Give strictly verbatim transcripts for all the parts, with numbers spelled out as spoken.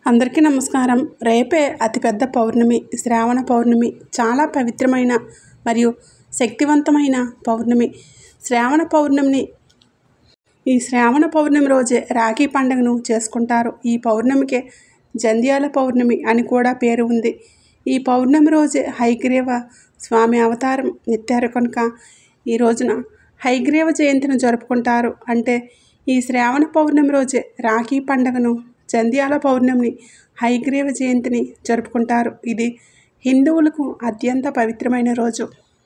అందరికీ నమస్కారం. రేపే అతిపెద్ద పౌర్ణమి, శ్రావణ పౌర్ణమి. చాలా పవిత్రమైన మరియు శక్తివంతమైన పౌర్ణమి. శ్రావణ పౌర్ణమిని ఈ శ్రావణ పౌర్ణమి రోజే రాఖీ పండుగను చేసుకుంటారు. ఈ పౌర్ణమికే జంధ్యాల పౌర్ణమి అని కూడా పేరు ఉంది. ఈ పౌర్ణమి రోజే హయగ్రీవ స్వామి అవతారం ఎత్తారు కనుక ఈ రోజున హయగ్రీవ జయంతిని జరుపుకుంటారు. అంటే ఈ శ్రావణ పౌర్ణమి రోజే రాఖీ పండుగను, జంధ్యాల పౌర్ణమిని, హయగ్రీవ జయంతిని జరుపుకుంటారు. ఇది హిందువులకు అత్యంత పవిత్రమైన రోజు.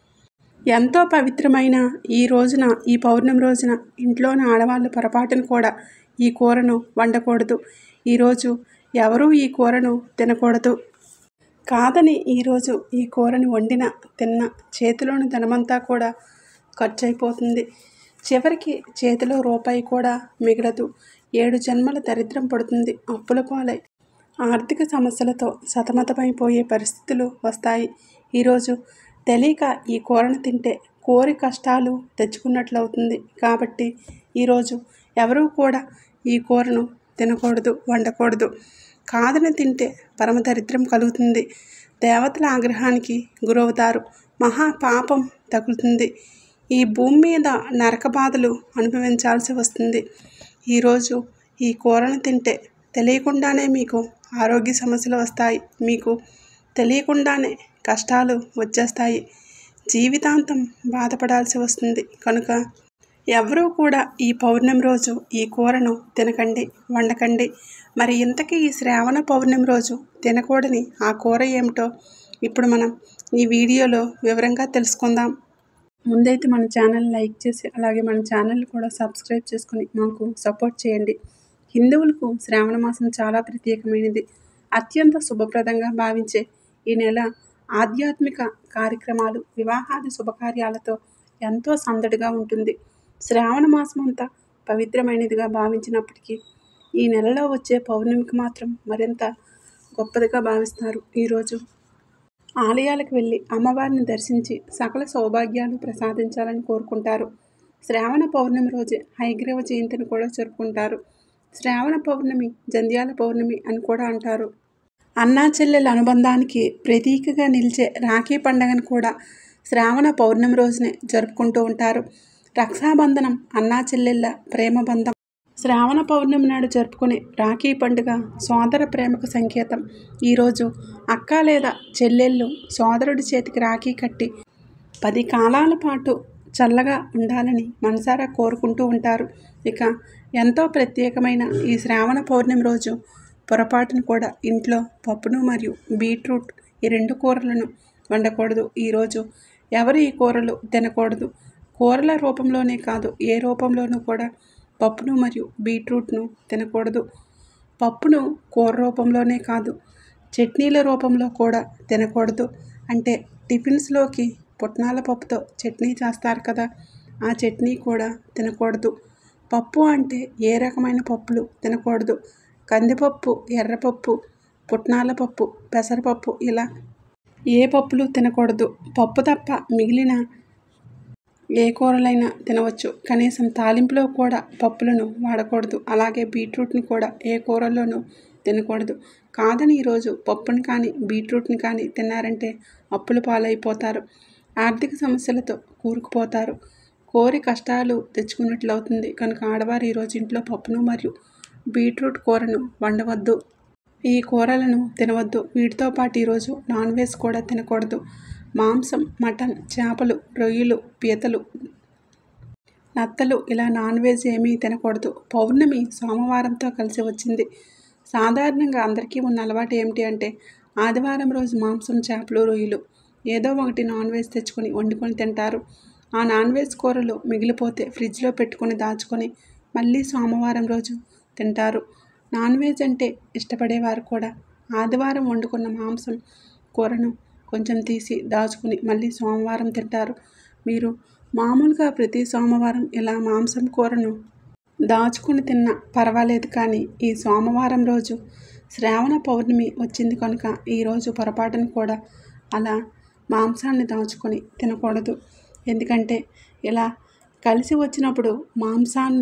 ఎంతో పవిత్రమైన ఈ రోజున, ఈ పౌర్ణమి రోజున ఇంట్లోని ఆడవాళ్ళు పొరపాటును కూడా ఈ కూరను వండకూడదు. ఈరోజు ఎవరూ ఈ కూరను తినకూడదు. కాదని ఈరోజు ఈ కూరని వండిన తిన్న చేతిలోని ధనమంతా కూడా ఖర్చు అయిపోతుంది. చివరికి చేతిలో రూపాయి కూడా మిగలదు. ఏడు జన్మల దరిద్రం పడుతుంది. అప్పుల పాలై ఆర్థిక సమస్యలతో సతమతమైపోయే పరిస్థితులు వస్తాయి. ఈరోజు తెలియక ఈ కూరను తింటే కోరి కష్టాలు తెచ్చుకున్నట్లవుతుంది. కాబట్టి ఈరోజు ఎవరూ కూడా ఈ కూరను తినకూడదు, వండకూడదు. కాదని తింటే పరమ దరిద్రం కలుగుతుంది. దేవతల ఆగ్రహానికి గురవుతారు. మహా పాపం తగులుతుంది. ఈ భూమి మీద నరక బాధలు అనుభవించాల్సి వస్తుంది. ఈరోజు ఈ కూరను తింటే తెలియకుండానే మీకు ఆరోగ్య సమస్యలు వస్తాయి. మీకు తెలియకుండానే కష్టాలు వచ్చేస్తాయి. జీవితాంతం బాధపడాల్సి వస్తుంది. కనుక ఎవరూ కూడా ఈ పౌర్ణమి రోజు ఈ కూరను తినకండి, వండకండి. మరి ఇంతకీ ఈ శ్రావణ పౌర్ణమి రోజు తినకూడని ఆ కూర ఏమిటో ఇప్పుడు మనం ఈ వీడియోలో వివరంగా తెలుసుకుందాం. ముందైతే మన ఛానల్ లైక్ చేసి అలాగే మన ఛానల్ కూడా సబ్స్క్రైబ్ చేసుకుని మాకు సపోర్ట్ చేయండి. హిందువులకు శ్రావణ మాసం చాలా ప్రత్యేకమైనది. అత్యంత శుభప్రదంగా భావించే ఈ నెల ఆధ్యాత్మిక కార్యక్రమాలు, వివాహాది శుభకార్యాలతో ఎంతో సందడిగా ఉంటుంది. శ్రావణ మాసం అంతా పవిత్రమైనదిగా భావించినప్పటికీ ఈ నెలలో వచ్చే పౌర్ణమికి మాత్రం మరింత గొప్పదిగా భావిస్తారు. ఈరోజు ఆలయాలకు వెళ్ళి అమ్మవారిని దర్శించి సకల సౌభాగ్యాలు ప్రసాదించాలని కోరుకుంటారు. శ్రావణ పౌర్ణమి రోజే హయగ్రీవ జయంతిని కూడా జరుపుకుంటారు. శ్రావణ పౌర్ణమి జంధ్యాల పౌర్ణమి అని కూడా అంటారు. అన్నా చెల్లెల అనుబంధానికి ప్రతీకగా నిలిచే రాఖీ పండుగను కూడా శ్రావణ పౌర్ణమి రోజునే జరుపుకుంటూ ఉంటారు. రక్షాబంధనం అన్నా చెల్లెళ్ళ ప్రేమ బంధం. శ్రావణ పౌర్ణమి నాడు జరుపుకునే రాఖీ పండుగ సోదర ప్రేమకు సంకేతం. ఈరోజు అక్క లేదా చెల్లెళ్ళు సోదరుడి చేతికి రాఖీ కట్టి పది కాలాల పాటు చల్లగా ఉండాలని మనసారా కోరుకుంటూ ఉంటారు. ఇక ఎంతో ప్రత్యేకమైన ఈ శ్రావణ పౌర్ణమి రోజు పొరపాటును కూడా ఇంట్లో పప్పును మరియు బీట్రూట్ ఈ రెండు కూరలను వండకూడదు. ఈరోజు ఎవరు ఈ కూరలు తినకూడదు. కూరల రూపంలోనే కాదు, ఏ రూపంలోనూ కూడా పప్పును మరియు బీట్రూట్ను తినకూడదు. పప్పును కూర రూపంలోనే కాదు, చట్నీల రూపంలో కూడా తినకూడదు. అంటే టిఫిన్స్లోకి పుట్నాల పప్పుతో చట్నీ చేస్తారు కదా, ఆ చట్నీ కూడా తినకూడదు. పప్పు అంటే ఏ రకమైన పప్పులు తినకూడదు. కందిపప్పు, ఎర్రపప్పు, పుట్నాల పప్పు, పెసరపప్పు ఇలా ఏ పప్పులు తినకూడదు. పప్పు తప్ప మిగిలిన ఏ కూరలైనా తినవచ్చు. కనీసం తాలింపులో కూడా పప్పులను వాడకూడదు. అలాగే బీట్రూట్ని కూడా ఏ కూరల్లోనూ తినకూడదు. కాదని ఈరోజు పప్పుని కానీ బీట్రూట్ని కానీ తిన్నారంటే అప్పుల పాలైపోతారు. ఆర్థిక సమస్యలతో కూరుకుపోతారు. కోరి కష్టాలు తెచ్చుకున్నట్లు అవుతుంది. కనుక ఆడవారు ఈరోజు ఇంట్లో పప్పును మరియు బీట్రూట్ కూరను వండవద్దు. ఈ కూరలను తినవద్దు. వీటితో పాటు ఈరోజు నాన్ వెజ్ కూడా తినకూడదు. మాంసం, మటన్, చేపలు, రొయ్యలు, పీతలు, నత్తలు ఇలా నాన్ వెజ్ ఏమీ తినకూడదు. పౌర్ణమి సోమవారంతో కలిసి వచ్చింది. సాధారణంగా అందరికీ ఉన్న అలవాటు ఏమిటి అంటే ఆదివారం రోజు మాంసం, చేపలు, రొయ్యలు ఏదో ఒకటి నాన్ వెజ్ తెచ్చుకొని వండుకొని తింటారు. ఆ నాన్ వెజ్ కూరలు మిగిలిపోతే ఫ్రిడ్జ్లో పెట్టుకొని దాచుకొని మళ్ళీ సోమవారం రోజు తింటారు. నాన్ వెజ్ అంటే ఇష్టపడేవారు కూడా ఆదివారం వండుకున్న మాంసం కూరను కొంచెం తీసి దాచుకుని మళ్ళీ సోమవారం తింటారు. మీరు మామూలుగా ప్రతి సోమవారం ఇలా మాంసం కూరను దాచుకుని తిన్నా పర్వాలేదు. కానీ ఈ సోమవారం రోజు శ్రావణ పౌర్ణమి వచ్చింది కనుక ఈరోజు పొరపాటును కూడా అలా మాంసాన్ని దాచుకొని తినకూడదు. ఎందుకంటే ఇలా కలిసి వచ్చినప్పుడు మాంసాన్ని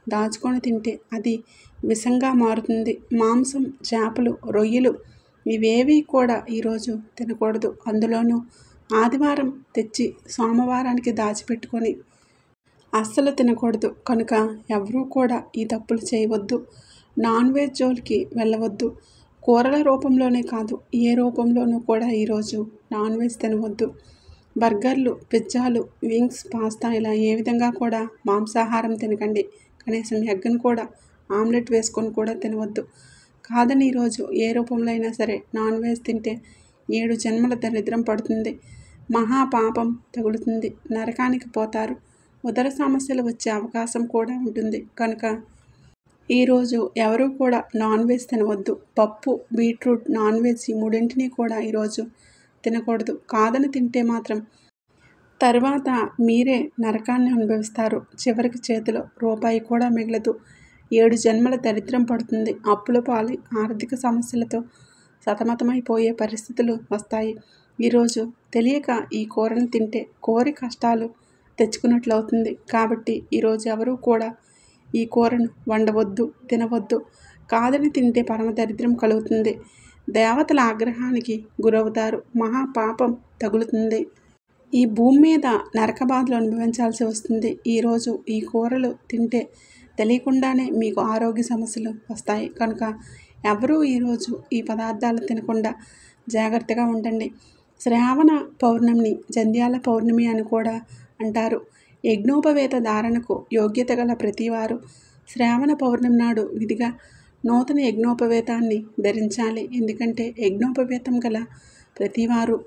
దాచుకొని తింటే అది విషంగా మారుతుంది. మాంసం, చేపలు, రొయ్యలు ఇవేవి కూడా ఈరోజు తినకూడదు. అందులోనూ ఆదివారం తెచ్చి సోమవారానికి దాచిపెట్టుకొని అస్సలు తినకూడదు. కనుక ఎవరూ కూడా ఈ తప్పులు చేయవద్దు. నాన్ వెజ్ జోలికి వెళ్ళవద్దు. కూరల రూపంలోనే కాదు, ఏ రూపంలోనూ కూడా ఈరోజు నాన్ వెజ్ తినవద్దు. బర్గర్లు, పిజ్జాలు, వింగ్స్, పాస్తా ఇలా ఏ విధంగా కూడా మాంసాహారం తినకండి. కనీసం ఎగ్ను కూడా ఆమ్లెట్ వేసుకొని కూడా తినవద్దు. కాదని ఈరోజు ఏ రూపంలో అయినా సరే నాన్ వెజ్ తింటే ఏడు జన్మల దరిద్రం పడుతుంది, మహాపాపం తగులుతుంది, నరకానికి పోతారు, ఉదర సమస్యలు వచ్చే అవకాశం కూడా ఉంటుంది. కనుక ఈరోజు ఎవరూ కూడా నాన్ వెజ్ తినవద్దు. పప్పు, బీట్రూట్, నాన్ వెజ్ ఈ మూడింటిని కూడా ఈరోజు తినకూడదు. కాదని తింటే మాత్రం తర్వాత మీరే నరకాన్ని అనుభవిస్తారు. చివరికి చేతిలో రూపాయి కూడా మిగలదు. ఏడు జన్మల దరిద్రం పడుతుంది. అప్పుల పాలై ఆర్థిక సమస్యలతో సతమతమైపోయే పరిస్థితులు వస్తాయి. ఈరోజు తెలియక ఈ కూరను తింటే కోరి కష్టాలు తెచ్చుకున్నట్లు అవుతుంది. కాబట్టి ఈరోజు ఎవరూ కూడా ఈ కూరను వండవద్దు, తినవద్దు. కాదని తింటే పరమ దరిద్రం కలుగుతుంది. దేవతల ఆగ్రహానికి గురవుతారు, మహాపాపం తగులుతుంది. ఈ భూమి మీద నరక బాధలు అనుభవించాల్సి వస్తుంది. ఈరోజు ఈ కూరలు తింటే తెలియకుండానే మీకు ఆరోగ్య సమస్యలు వస్తాయి. కనుక ఎవరూ ఈరోజు ఈ పదార్థాలు తినకుండా జాగ్రత్తగా ఉండండి. శ్రావణ పౌర్ణమిని జంధ్యాల పౌర్ణమి అని కూడా అంటారు. యజ్ఞోపవేత ధారణకు యోగ్యత గల ప్రతివారు శ్రావణ పౌర్ణమి నాడు విధిగా నూతన యజ్ఞోపవేతాన్ని ధరించాలి. ఎందుకంటే యజ్ఞోపవేతం గల ప్రతివారు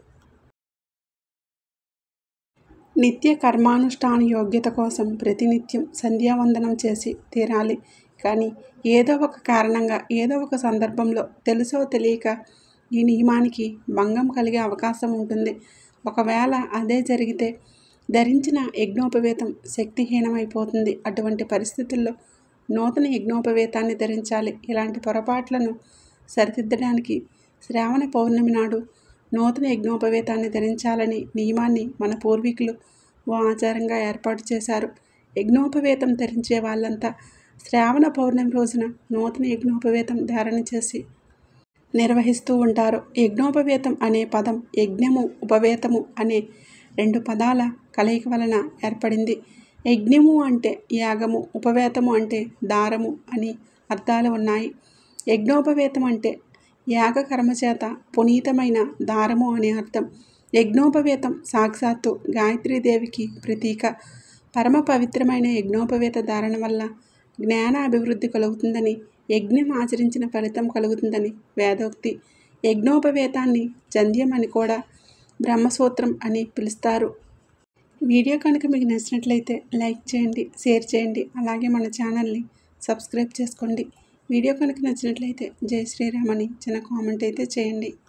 నిత్య కర్మానుష్ఠాన యోగ్యత కోసం ప్రతినిత్యం సంధ్యావందనం చేసి తీరాలి. కానీ ఏదో ఒక కారణంగా ఏదో ఒక సందర్భంలో తెలుసో తెలియక ఈ నియమానికి భంగం కలిగే అవకాశం ఉంటుంది. ఒకవేళ అదే జరిగితే ధరించిన యజ్ఞోపవేతం శక్తిహీనమైపోతుంది. అటువంటి పరిస్థితుల్లో నూతన యజ్ఞోపవేతాన్ని ధరించాలి. ఇలాంటి పొరపాట్లను సరిదిద్దడానికి శ్రావణ పౌర్ణమి నాడు నూతన యజ్ఞోపవేతాన్ని ధరించాలని నియమాన్ని మన పూర్వీకులు ఓ ఆచారంగా ఏర్పాటు చేశారు. యజ్ఞోపవేతం ధరించే వాళ్ళంతా శ్రావణ పౌర్ణమి రోజున నూతన యజ్ఞోపవేతం ధారణ చేసి నిర్వహిస్తూ ఉంటారు. యజ్ఞోపవేతం అనే పదం యజ్ఞము, ఉపవేతము అనే రెండు పదాల కలయిక వలన ఏర్పడింది. యజ్ఞము అంటే యాగము, ఉపవేతము అంటే దారము అని అర్థాలు ఉన్నాయి. యజ్ఞోపవేతం అంటే యాగ కర్మచేత పునీతమైన దారము అనే అర్థం. యజ్ఞోపవేతం సాక్షాత్తు గాయత్రీదేవికి ప్రతీక. పరమ పవిత్రమైన యజ్ఞోపవేత ధారణ వల్ల జ్ఞాన అభివృద్ధి కలుగుతుందని, యజ్ఞం ఆచరించిన ఫలితం కలుగుతుందని వేదోక్తి. యజ్ఞోపవేతాన్ని జంధ్యం అని కూడా బ్రహ్మసూత్రం అని పిలుస్తారు. వీడియో కనుక మీకు నచ్చినట్లయితే లైక్ చేయండి, షేర్ చేయండి. అలాగే మన ఛానల్ని సబ్స్క్రైబ్ చేసుకోండి. వీడియో కనుక నచ్చినట్లయితే జై శ్రీరామ్ అని చిన్న కామెంట్ అయితే చేయండి.